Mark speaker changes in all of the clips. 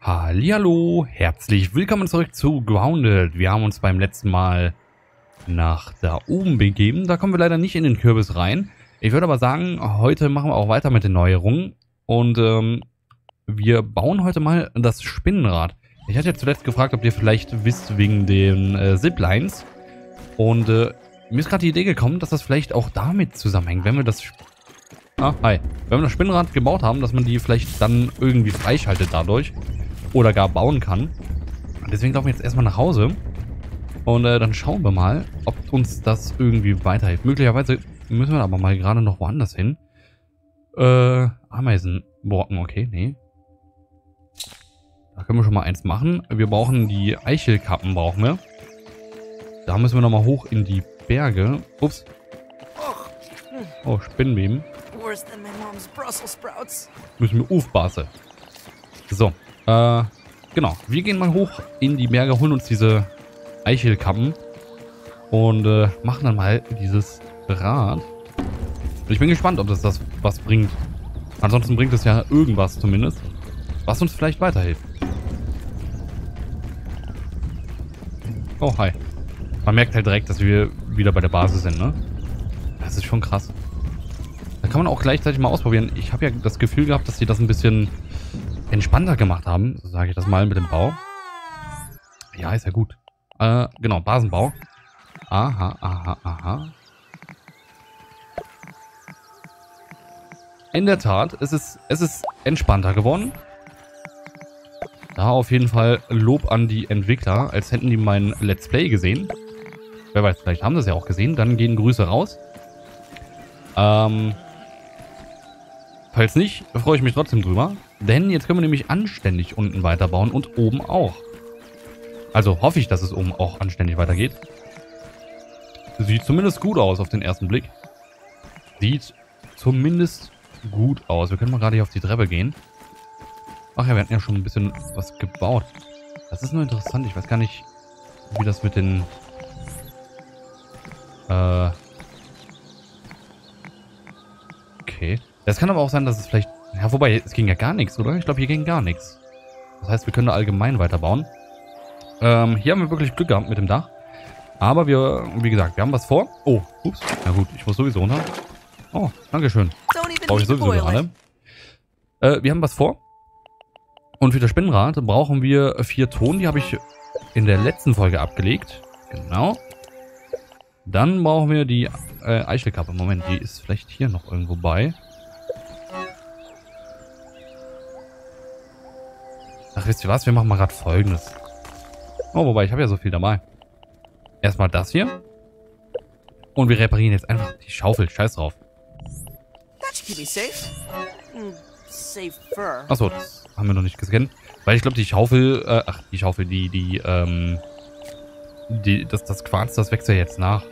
Speaker 1: Hallihallo, herzlich willkommen zurück zu Grounded. Wir haben uns beim letzten Mal nach da oben begeben. Da kommen wir leider nicht in den Kürbis rein. Ich würde aber sagen, heute machen wir auch weiter mit den Neuerungen. Und wir bauen heute mal das Spinnenrad. Ich hatte ja zuletzt gefragt, ob ihr vielleicht wisst wegen den Ziplines. Und mir ist gerade die Idee gekommen, dass das vielleicht auch damit zusammenhängt, wenn wir das... Wenn wir das Spinnenrad gebaut haben, dass man die vielleicht dann irgendwie freischaltet dadurch. Oder gar bauen kann. Deswegen laufen wir jetzt erstmal nach Hause. Und dann schauen wir mal, ob uns das irgendwie weiterhilft. Möglicherweise müssen wir aber mal gerade noch woanders hin. Ameisenbrocken, okay, nee. Da können wir schon mal eins machen. Wir brauchen die Eichelkappen, brauchen wir. Da müssen wir nochmal hoch in die Berge. Ups. Oh, Spinnenbeben. Müssen wir aufpassen. So. Genau. Wir gehen mal hoch in die Berge, holen uns diese Eichelkappen und machen dann mal dieses Rad. Und ich bin gespannt, ob das was bringt. Ansonsten bringt es ja irgendwas zumindest, was uns vielleicht weiterhilft. Oh, hi. Man merkt halt direkt, dass wir wieder bei der Basis sind, ne? Das ist schon krass. Da kann man auch gleichzeitig mal ausprobieren. Ich habe ja das Gefühl gehabt, dass sie das ein bisschen entspannter gemacht haben, so sage ich das mal mit dem Bau. Ja, ist ja gut. Genau, Basenbau. Aha. In der Tat, es ist entspannter geworden. Da auf jeden Fall Lob an die Entwickler, als hätten die mein Let's Play gesehen. Wer weiß, vielleicht haben sie es ja auch gesehen. Dann gehen Grüße raus. Falls nicht, freue ich mich trotzdem drüber. Denn jetzt können wir nämlich anständig unten weiterbauen und oben auch. Also hoffe ich, dass es oben auch anständig weitergeht. Sieht zumindest gut aus auf den ersten Blick. Sieht zumindest gut aus. Wir können mal gerade hier auf die Treppe gehen. Ach ja, wir hatten ja schon ein bisschen was gebaut. Das ist nur interessant. Ich weiß gar nicht, wie das mit den... Okay. Das kann aber auch sein, dass es vielleicht... Ja, wobei, es ging ja gar nichts, oder? Ich glaube, hier ging gar nichts. Das heißt, wir können da allgemein weiterbauen. Hier haben wir wirklich Glück gehabt mit dem Dach. Aber wir, wie gesagt, wir haben was vor. Oh, ups. Na gut, ich muss sowieso runter. Oh, dankeschön. Brauche ich sowieso gerade. Wir haben was vor. Und für das Spinnrad brauchen wir 4 Ton. Die habe ich in der letzten Folge abgelegt. Genau. Dann brauchen wir die Eichelkappe. Moment, die ist vielleicht hier noch irgendwo bei. Ach, wisst ihr was? Wir machen mal gerade Folgendes. Oh, wobei, ich habe ja so viel dabei. Erstmal das hier. Und wir reparieren jetzt einfach die Schaufel. Scheiß drauf. Achso, das haben wir noch nicht gescannt. Weil ich glaube, die Schaufel... das Quarz, das wächst ja jetzt nach.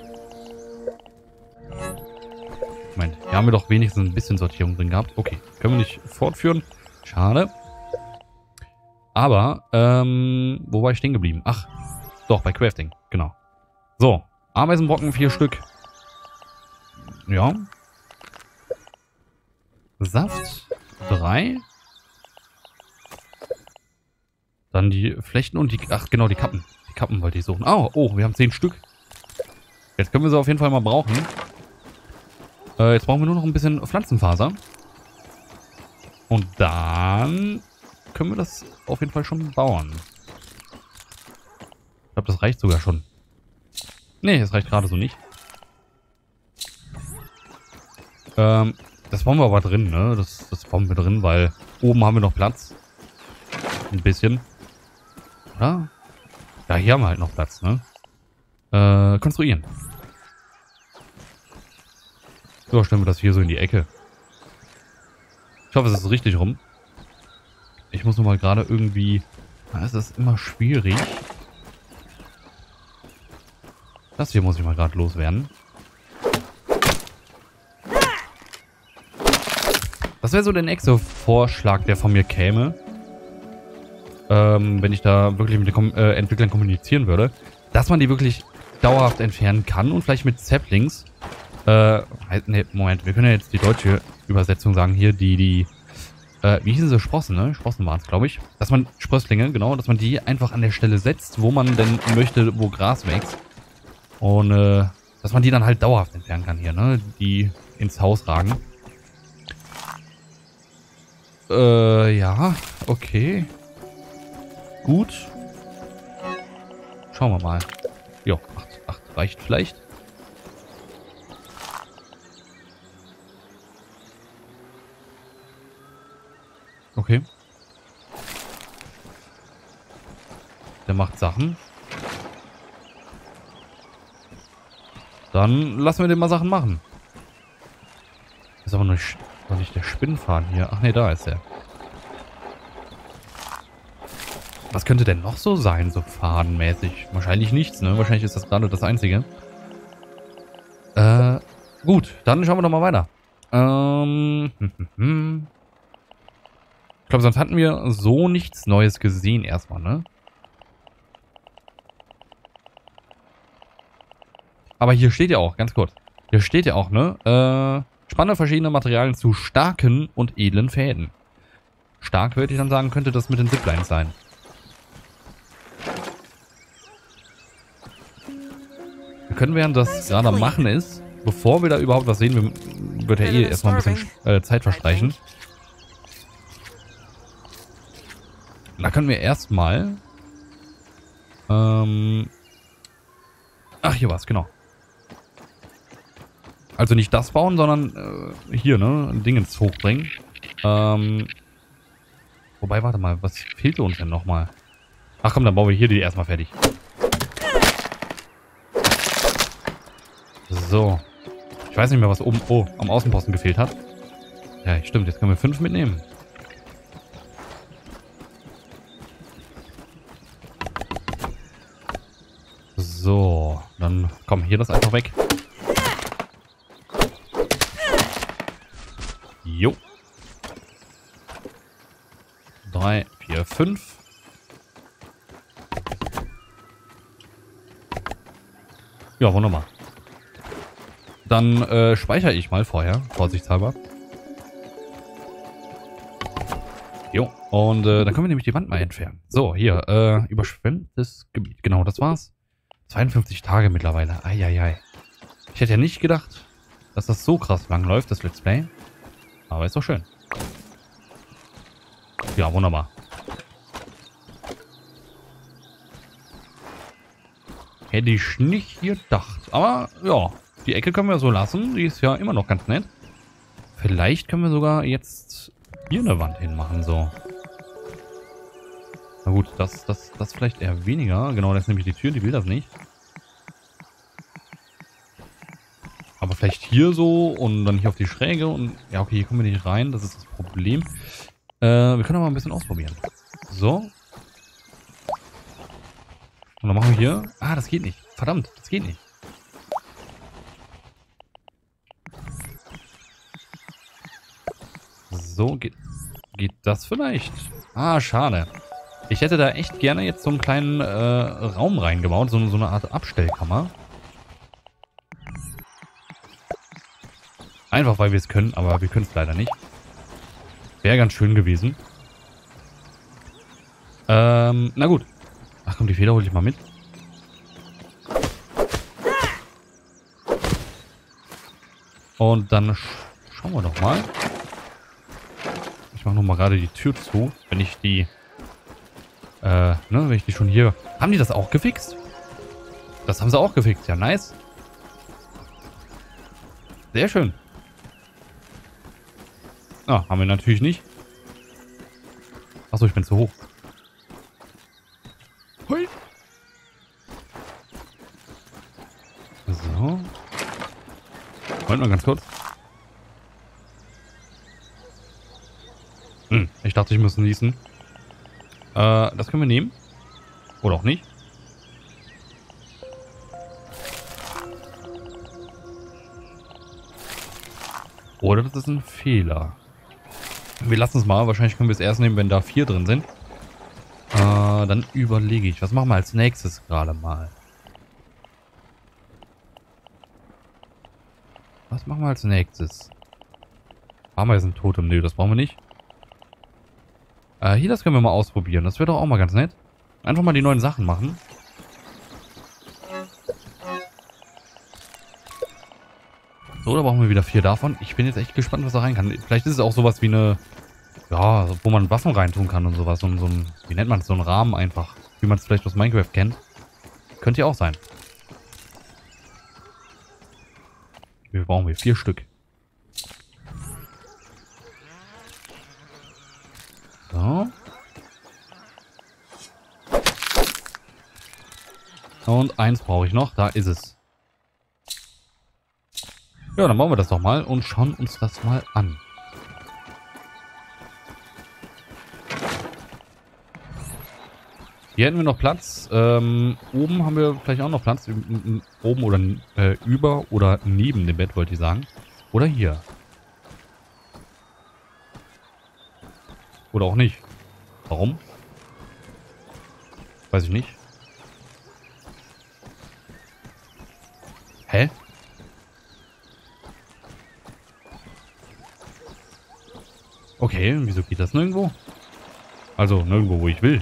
Speaker 1: Moment, hier haben wir doch wenigstens ein bisschen Sortierung drin gehabt. Okay, können wir nicht fortführen. Schade. Aber, wo war ich stehen geblieben? Ach, doch, bei Crafting, genau. So, Ameisenbrocken 4 Stück. Ja. Saft 3. Dann die Flechten und die, ach genau, die Kappen. Die Kappen wollte ich suchen. Oh, wir haben 10 Stück. Jetzt können wir sie auf jeden Fall mal brauchen. Jetzt brauchen wir nur noch ein bisschen Pflanzenfaser. Und dann... können wir das auf jeden Fall schon bauen. Ich glaube, das reicht sogar schon. Nee, das reicht gerade so nicht. Das bauen wir aber drin, ne? Das bauen wir drin, weil oben haben wir noch Platz. Ein bisschen. Oder? Ja, hier haben wir halt noch Platz, ne? Konstruieren. So, stellen wir das hier so in die Ecke. Ich hoffe, es ist richtig rum. Ich muss nur mal gerade irgendwie... Es ist immer schwierig. Das hier muss ich mal gerade loswerden. Das wäre so der nächste Vorschlag, der von mir käme. Wenn ich da wirklich mit den Entwicklern kommunizieren würde. Dass man die wirklich dauerhaft entfernen kann und vielleicht mit Saplings. Ne, Moment, wir können ja jetzt die deutsche Übersetzung sagen. Hier die Wie hießen sie? Sprossen, ne? Sprossen waren es, glaube ich. Dass man, Sprösslinge, genau, dass man die einfach an der Stelle setzt, wo man denn möchte, wo Gras wächst. Und, dass man die dann halt dauerhaft entfernen kann hier, ne? Die ins Haus ragen. Ja, okay. Gut. Schauen wir mal. Jo, 8 reicht vielleicht. Okay. Der macht Sachen. Dann lassen wir den mal Sachen machen. Ist aber noch nicht der Spinnenfaden hier. Ach nee, da ist er. Was könnte denn noch so sein, so fadenmäßig? Wahrscheinlich nichts, ne? Wahrscheinlich ist das gerade das Einzige. Gut, dann schauen wir doch mal weiter. Ich glaube, sonst hatten wir so nichts Neues gesehen erstmal, ne? Aber hier steht ja auch, ganz kurz. Hier steht ja auch, ne? Spanne verschiedene Materialien zu starken und edlen Fäden. Stark würde ich dann sagen, könnte das mit den Ziplines sein. Wir können, während das gerade am Machen ist, bevor wir da überhaupt was sehen, wird ja eh erstmal ein bisschen Zeit verstreichen. Da können wir erstmal... ach, hier war's, genau. Also nicht das bauen, sondern hier, ne? Dingens hochbringen. Wobei, warte mal, was fehlt uns denn nochmal? Ach komm, dann bauen wir hier die erstmal fertig. So. Ich weiß nicht mehr, was oben am Außenposten gefehlt hat. Ja, stimmt, jetzt können wir 5 mitnehmen. So, dann komm, hier das einfach weg. Jo. 3, 4, 5. Ja, wunderbar. Dann speichere ich mal vorher, vorsichtshalber. Jo, und dann können wir nämlich die Wand mal entfernen. So, hier, überschwemmtes Gebiet. Genau, das war's. 52 Tage mittlerweile. Eieiei. Ich hätte ja nicht gedacht, dass das so krass lang läuft, das Let's Play. Aber ist doch schön. Ja, wunderbar. Hätte ich nicht gedacht. Aber, ja, die Ecke können wir so lassen. Die ist ja immer noch ganz nett. Vielleicht können wir sogar jetzt hier eine Wand hinmachen, so. Na gut, das vielleicht eher weniger. Genau, das ist nämlich die Tür, die will das nicht. Aber vielleicht hier so und dann hier auf die Schräge und... Ja, okay, hier kommen wir nicht rein, das ist das Problem. Wir können aber ein bisschen ausprobieren. So. Und dann machen wir hier... Ah, das geht nicht. Verdammt, das geht nicht. So, geht das vielleicht? Ah, schade. Ich hätte da echt gerne jetzt so einen kleinen Raum reingebaut, so eine Art Abstellkammer. Einfach, weil wir es können, aber wir können es leider nicht. Wäre ganz schön gewesen. Na gut. Ach komm, die Feder hole ich mal mit. Und dann schauen wir doch mal. Ich mache nochmal gerade die Tür zu, wenn ich die... wenn ich die schon hier... Haben die das auch gefixt? Das haben sie auch gefixt, ja, nice. Sehr schön. Ah, haben wir natürlich nicht. Achso, ich bin zu hoch. Hui. So. Moment mal ganz kurz. Ich dachte, ich muss niesen. Das können wir nehmen. Oder auch nicht. Oder das ist ein Fehler. Wir lassen es mal. Wahrscheinlich können wir es erst nehmen, wenn da 4 drin sind. Dann überlege ich. Was machen wir als nächstes gerade mal? Was machen wir als nächstes? Haben wir jetzt ein Totem? Nö, das brauchen wir nicht. Hier, das können wir mal ausprobieren. Das wäre doch auch mal ganz nett. Einfach mal die neuen Sachen machen. So, da brauchen wir wieder 4 davon. Ich bin jetzt echt gespannt, was da rein kann. Vielleicht ist es auch sowas wie eine... Ja, wo man Waffen reintun kann und sowas. So ein, wie nennt man das? So ein Rahmen einfach. Wie man es vielleicht aus Minecraft kennt. Könnte ja auch sein. Wir brauchen hier 4 Stück. So. Und 1 brauche ich noch. Da ist es. Ja, dann machen wir das doch mal und schauen uns das mal an. Hier hätten wir noch Platz. Oben haben wir vielleicht auch noch Platz. Oben oder über oder neben dem Bett, wollte ich sagen. Oder hier. Oder auch nicht. Warum? Weiß ich nicht. Hä? Okay, wieso geht das nirgendwo? Also nirgendwo, wo ich will.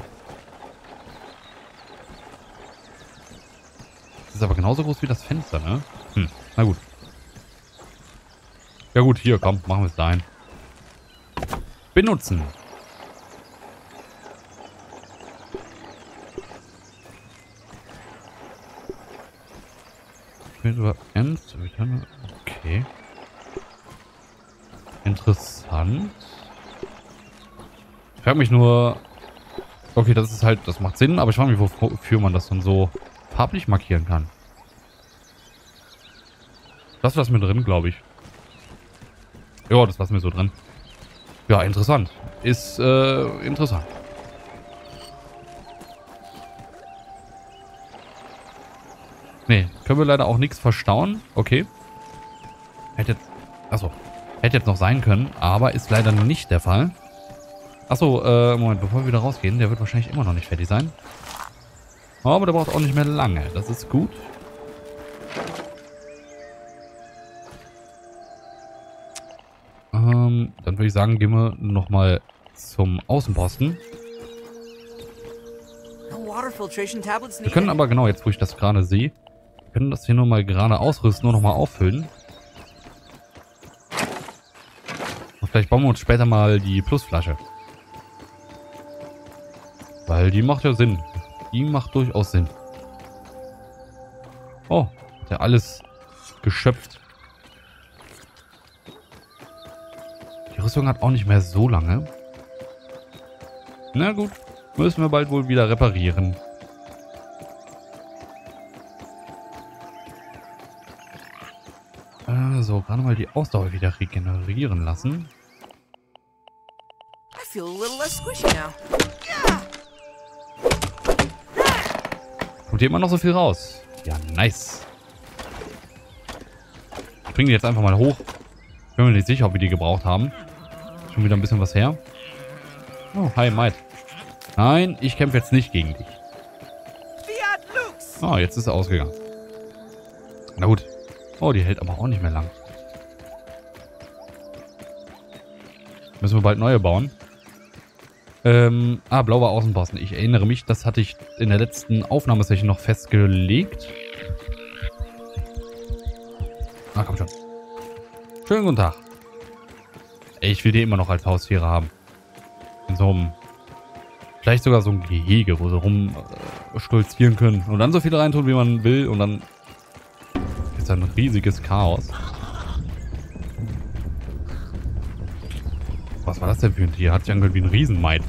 Speaker 1: Das ist aber genauso groß wie das Fenster, ne? Na gut. Ja gut, hier, komm, machen wir es dahin. Benutzen. Okay. Interessant. Ich frage mich nur... Okay, das ist halt... Das macht Sinn, aber ich frage mich, wofür man das dann so farblich markieren kann. Das lassen wir drin, glaube ich. Ja, das lassen wir so drin. Ja, interessant. Ist interessant. Nee, können wir leider auch nichts verstauen. Okay. Hätte jetzt... Achso. Hätte jetzt noch sein können, aber ist leider nicht der Fall. Achso, Moment, bevor wir wieder rausgehen, der wird wahrscheinlich immer noch nicht fertig sein. Aber der braucht auch nicht mehr lange. Das ist gut. Dann würde ich sagen, gehen wir nochmal zum Außenposten. Wir können aber, genau, jetzt wo ich das gerade sehe, können das hier nur mal gerade ausrüsten und nochmal auffüllen. Und vielleicht bauen wir uns später mal die Plusflasche. Weil die macht ja Sinn. Die macht durchaus Sinn. Oh, hat ja alles geschöpft. Die Rüstung hat auch nicht mehr so lange. Na gut, müssen wir bald wohl wieder reparieren. So, gerade mal die Ausdauer wieder regenerieren lassen. Kommt hier immer noch so viel raus. Ja, nice. Ich bringe die jetzt einfach mal hoch. Ich bin mir nicht sicher, ob wir die gebraucht haben. Schon wieder ein bisschen was her. Oh, hi, Mate. Nein, ich kämpfe jetzt nicht gegen dich. Oh, jetzt ist er ausgegangen. Na gut. Oh, die hält aber auch nicht mehr lang. Müssen wir bald neue bauen. Blauer Außenposten. Ich erinnere mich, das hatte ich in der letzten Aufnahmesession noch festgelegt. Ah, komm schon. Schönen guten Tag. Ich will die immer noch als Haustiere haben. In so einem... Vielleicht sogar so ein Gehege, wo sie rumstolzieren können. Und dann so viel reintun, wie man will. Und dann ist ein riesiges Chaos. Was war das denn für ein Tier? Hat sich angehört wie ein Riesenmaid.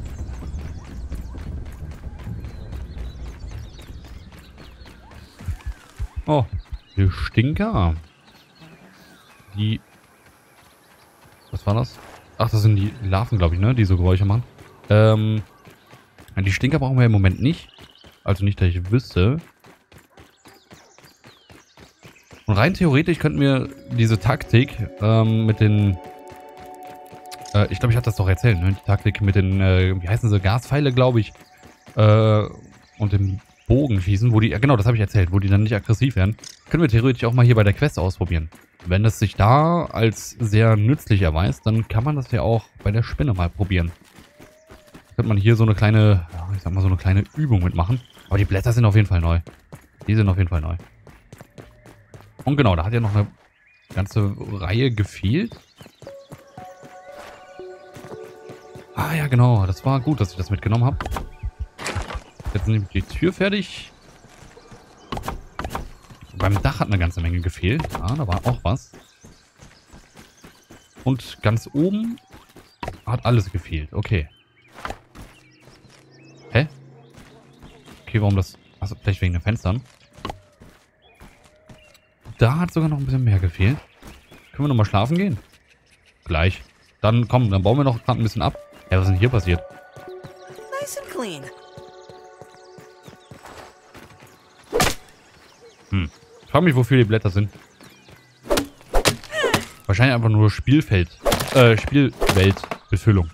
Speaker 1: Oh, die Stinker. Die... Was war das? Ach, das sind die Larven, glaube ich, ne? Die so Geräusche machen. Die Stinker brauchen wir im Moment nicht. Also nicht, dass ich wüsste. Und rein theoretisch könnten wir diese Taktik mit den... ich glaube, ich hatte das doch erzählt, ne? Die Taktik mit den, wie heißen sie, Gaspfeile, glaube ich. Und den Bogen schießen, wo die, ja genau, das habe ich erzählt, wo die dann nicht aggressiv werden. Können wir theoretisch auch mal hier bei der Quest ausprobieren. Wenn es sich da als sehr nützlich erweist, dann kann man das ja auch bei der Spinne mal probieren. könnte man hier so eine kleine, ja, ich sag mal so eine kleine Übung mitmachen. Aber die Blätter sind auf jeden Fall neu. Die sind auf jeden Fall neu. Und genau, da hat ja noch eine ganze Reihe gefehlt. Ah ja, genau. Das war gut, dass ich das mitgenommen habe. Jetzt nehme ich die Tür fertig. Beim Dach hat eine ganze Menge gefehlt. Ah, da war auch was. Und ganz oben hat alles gefehlt. Okay. Hä? Okay, warum das... Achso, vielleicht wegen den Fenstern. Da hat sogar noch ein bisschen mehr gefehlt. Können wir nochmal schlafen gehen? Gleich. Dann komm, dann bauen wir noch gerade ein bisschen ab. Ja, was ist denn hier passiert?
Speaker 2: Nice and clean.
Speaker 1: Ich frage mich, wofür die Blätter sind. Wahrscheinlich einfach nur Spielweltbefüllung.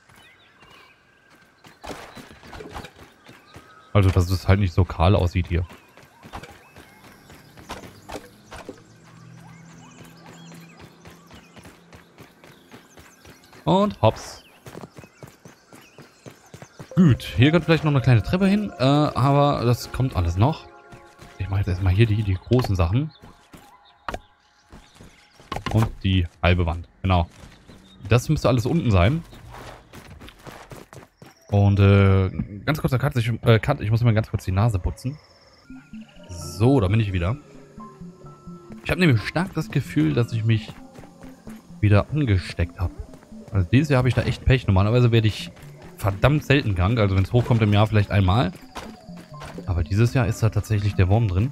Speaker 1: Also, dass es halt nicht so kahl aussieht hier. Und hops. Gut, hier kommt vielleicht noch eine kleine Treppe hin, aber das kommt alles noch. Ich mache jetzt erstmal hier die großen Sachen. Und die halbe Wand, genau. Das müsste alles unten sein. Und ganz kurzer Cut, ich muss mir ganz kurz die Nase putzen. So, da bin ich wieder. Ich habe nämlich stark das Gefühl, dass ich mich wieder angesteckt habe. Also dieses Jahr habe ich da echt Pech. Normalerweise werde ich verdammt selten krank. Also wenn es hochkommt im Jahr vielleicht einmal. Aber dieses Jahr ist da tatsächlich der Wurm drin.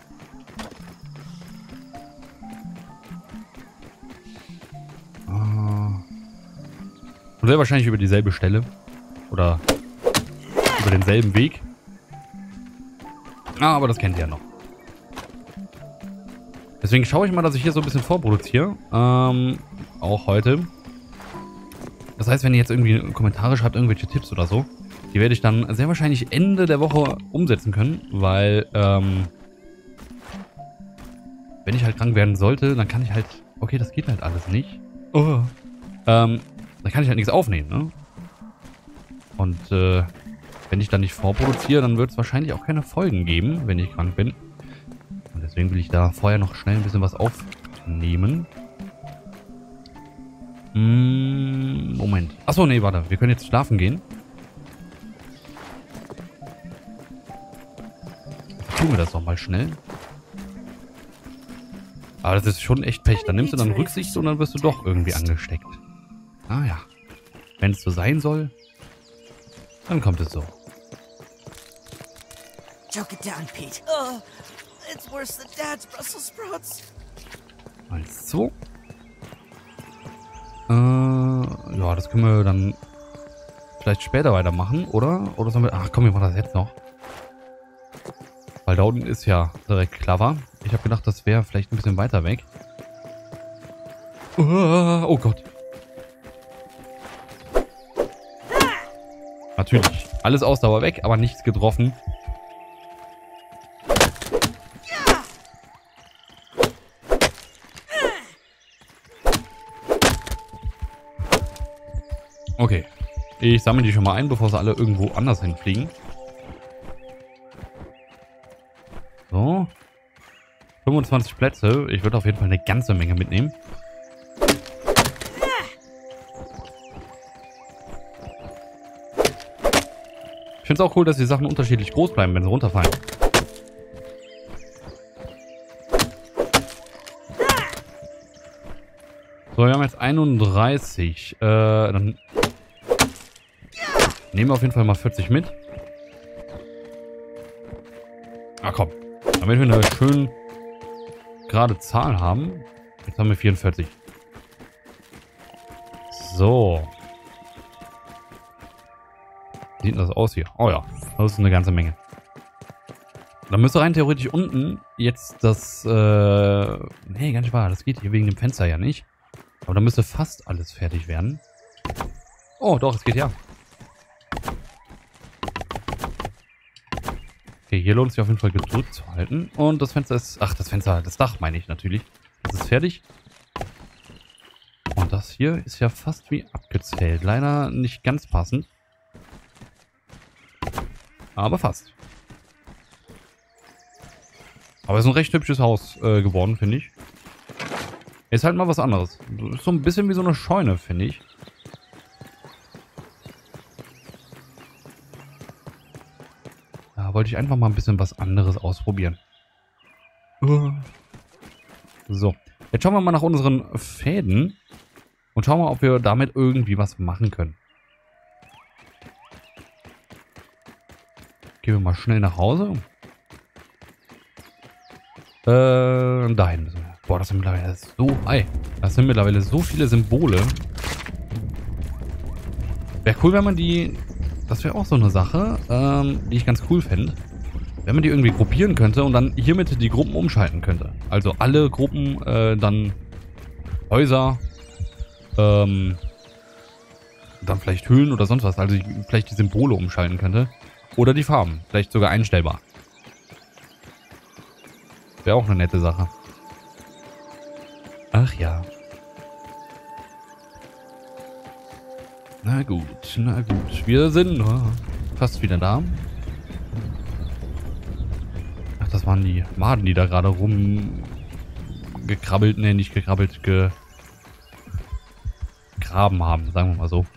Speaker 1: Und sehr wahrscheinlich über dieselbe Stelle. Oder über denselben Weg. Ah, aber das kennt ihr ja noch. Deswegen schaue ich mal, dass ich hier so ein bisschen vorproduziere. Auch heute. Das heißt, wenn ihr jetzt irgendwie Kommentare schreibt, irgendwelche Tipps oder so, die werde ich dann sehr wahrscheinlich Ende der Woche umsetzen können, weil, wenn ich halt krank werden sollte, dann kann ich halt, okay, das geht halt alles nicht. Oh. Dann kann ich halt nichts aufnehmen, ne? Und, wenn ich dann nicht vorproduziere, dann wird es wahrscheinlich auch keine Folgen geben, wenn ich krank bin. Und deswegen will ich da vorher noch schnell ein bisschen was aufnehmen. Moment. Achso, nee, warte. Wir können jetzt schlafen gehen. Tun wir das doch mal schnell. Aber das ist schon echt Pech. Dann nimmst du dann Rücksicht und dann wirst du doch irgendwie angesteckt. Ah ja. Wenn es so sein soll, dann kommt es so.
Speaker 2: Choke it down, Pete. It's worse than Dad's Brussels sprouts.
Speaker 1: Also. Ja, das können wir dann vielleicht später weitermachen, oder? Oder sollen wir... Ach komm, wir machen das jetzt noch. Weil da unten ist ja direkt Clover. Ich habe gedacht, das wäre vielleicht ein bisschen weiter weg. Oh Gott. Natürlich. Alles Ausdauer weg, aber nichts getroffen. Okay. Ich sammle die schon mal ein, bevor sie alle irgendwo anders hinfliegen. So. 25 Plätze. Ich würde auf jeden Fall eine ganze Menge mitnehmen. Ich finde es auch cool, dass die Sachen unterschiedlich groß bleiben, wenn sie runterfallen. So, wir haben jetzt 31. Dann nehmen wir auf jeden Fall mal 40 mit. Ah, komm. Damit wir eine schön gerade Zahl haben. Jetzt haben wir 44. So. Wie sieht denn das aus hier? Oh ja, das ist eine ganze Menge. Dann müsste rein theoretisch unten jetzt das... nee, gar nicht wahr. Das geht hier wegen dem Fenster ja nicht. Aber da müsste fast alles fertig werden. Oh, doch, es geht ja. Okay, hier lohnt es sich auf jeden Fall gedrückt zu halten. Und das Fenster ist... Ach, das Dach meine ich natürlich. Das ist fertig. Und das hier ist ja fast wie abgezählt. Leider nicht ganz passend. Aber fast. Aber es ist ein recht hübsches Haus geworden, finde ich. Ist halt mal was anderes. Ist so ein bisschen wie so eine Scheune, finde ich. Da wollte ich einfach mal ein bisschen was anderes ausprobieren. So. Jetzt schauen wir mal nach unseren Fäden. Und schauen mal, ob wir damit irgendwie was machen können. Gehen wir mal schnell nach Hause. Dahin müssen wir. Boah, das sind mittlerweile so... das sind mittlerweile so viele Symbole. Wäre cool, wenn man die... Das wäre auch so eine Sache, die ich ganz cool fände. Wenn man die irgendwie gruppieren könnte und dann hiermit die Gruppen umschalten könnte. Also alle Gruppen, dann Häuser, dann vielleicht Höhlen oder sonst was. Also vielleicht die Symbole umschalten könnte. Oder die Farben. Vielleicht sogar einstellbar. Wäre auch eine nette Sache. Ach ja. Na gut, na gut. Wir sind fast wieder da. Ach, das waren die Maden, die da gerade rumgekrabbelt, ne, nicht gekrabbelt, gegraben haben, sagen wir mal so.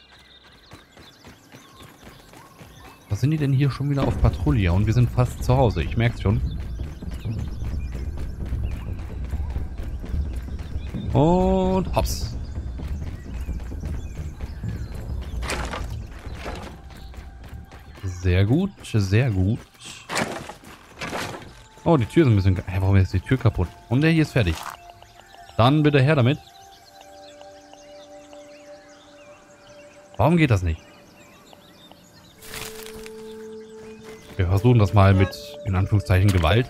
Speaker 1: Was sind die denn hier schon wieder auf Patrouille? Und wir sind fast zu Hause, ich merk's schon. Und hops. Sehr gut, sehr gut. Oh, die Tür ist ein bisschen... Hä, warum ist die Tür kaputt? Und der hier ist fertig. Dann bitte her damit. Warum geht das nicht? Wir versuchen das mal mit, in Anführungszeichen, Gewalt.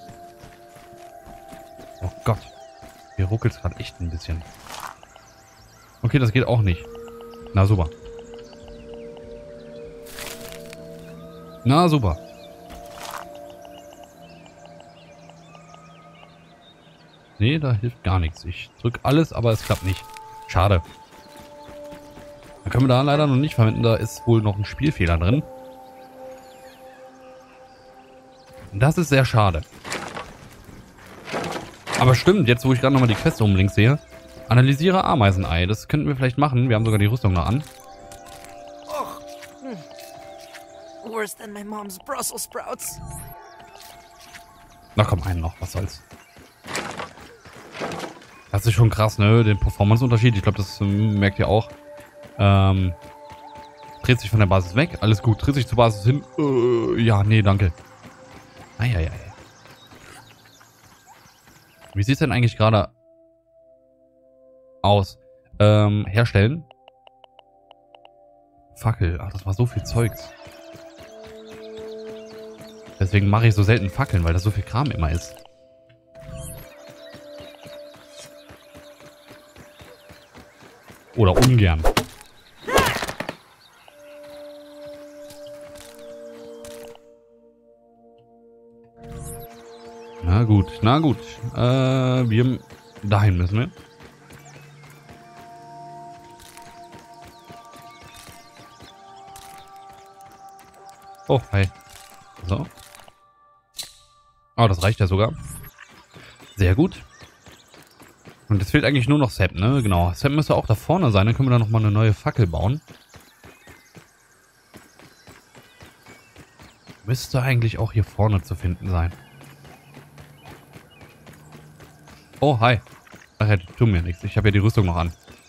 Speaker 1: Oh Gott. Hier ruckelt es gerade echt ein bisschen. Okay, das geht auch nicht. Na super. Na super. Nee, da hilft gar nichts. Ich drücke alles, aber es klappt nicht. Schade. Da können wir da leider noch nicht verwenden. Da ist wohl noch ein Spielfehler drin. Das ist sehr schade. Aber stimmt, jetzt wo ich gerade nochmal die Quest oben links sehe. Analysiere Ameisenei. Das könnten wir vielleicht machen. Wir haben sogar die Rüstung noch an.
Speaker 2: Worse than my mom's Brussels sprouts.
Speaker 1: Na komm, einen noch. Was soll's. Das ist schon krass, ne? Den Performance-Unterschied. Ich glaube, das merkt ihr auch. Dreht sich von der Basis weg. Alles gut. Dreht sich zur Basis hin. Ja, nee, danke. Eieiei. Wie sieht es denn eigentlich gerade aus? Herstellen. Fackel. Ach, das war so viel Zeugs. Deswegen mache ich so selten Fackeln, weil das so viel Kram immer ist. Oder ungern. Na gut, na gut. Wir dahin müssen wir. Oh, hi. So. Oh, das reicht ja sogar. Sehr gut. Und jetzt fehlt eigentlich nur noch Sepp, ne? Genau. Sepp müsste auch da vorne sein. Dann können wir da nochmal eine neue Fackel bauen. Müsste eigentlich auch hier vorne zu finden sein. Oh, hi. Ach ja, tut mir nichts. Ich habe ja die Rüstung noch an.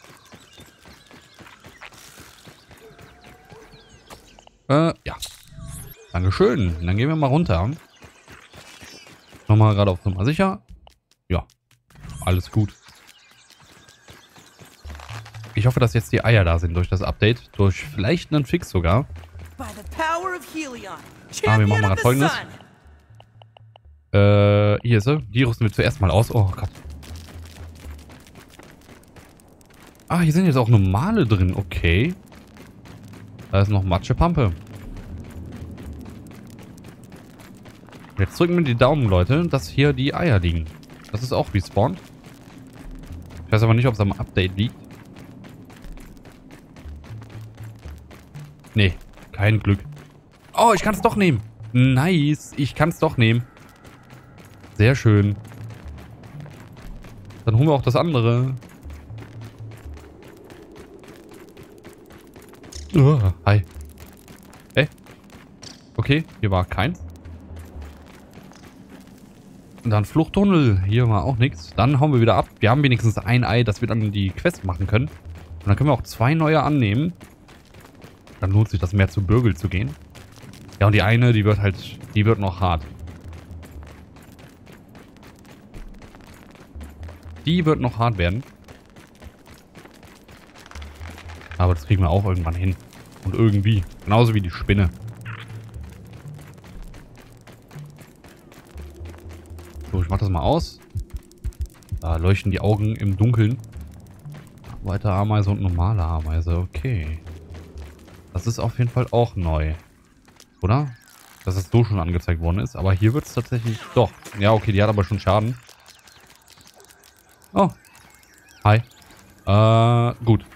Speaker 1: Ja. Dankeschön. Dann gehen wir mal runter. Nochmal gerade auf Nummer sicher. Ja. Alles gut. Ich hoffe, dass jetzt die Eier da sind durch das Update. Durch vielleicht einen Fix sogar. Wir machen mal Folgendes. Hier ist sie. Die rüsten wir zuerst mal aus. Oh Gott. Ah, hier sind jetzt auch normale drin. Okay. Da ist noch Matschepampe. Jetzt drücken wir die Daumen, Leute, dass hier die Eier liegen. Das ist auch respawned. Ich weiß aber nicht, ob es am Update liegt. Nee, kein Glück. Oh, ich kann es doch nehmen. Nice. Ich kann es doch nehmen. Sehr schön. Dann holen wir auch das andere. Hi. Okay, hier war keins. Und dann Fluchttunnel. Hier war auch nichts. Dann hauen wir wieder ab. Wir haben wenigstens ein Ei, dass wir dann die Quest machen können. Und dann können wir auch 2 neue annehmen. Dann lohnt sich das mehr zu Bürgel zu gehen. Ja, und die eine, die wird noch hart. Die wird noch hart werden. Aber das kriegen wir auch irgendwann hin. Und irgendwie. Genauso wie die Spinne. So, ich mach das mal aus. Da leuchten die Augen im Dunkeln. Weiter Ameise und normale Ameise. Okay. Das ist auf jeden Fall auch neu. Oder? Dass es so schon angezeigt worden ist. Aber hier wird es tatsächlich... Doch. Ja, okay, die hat aber schon Schaden. Oh. Hi. Gut.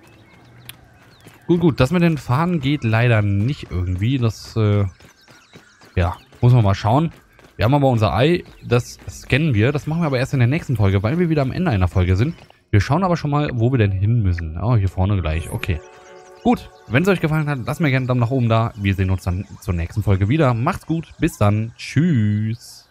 Speaker 1: Gut. Das mit den Fahnen geht leider nicht irgendwie. Das, ja, muss man mal schauen. Wir haben aber unser Ei, das scannen wir. Das machen wir aber erst in der nächsten Folge, weil wir wieder am Ende einer Folge sind. Wir schauen aber schon mal, wo wir denn hin müssen. Oh, hier vorne gleich. Okay. Gut, wenn es euch gefallen hat, lasst mir gerne einen Daumen nach oben da. Wir sehen uns dann zur nächsten Folge wieder. Macht's gut, bis dann. Tschüss.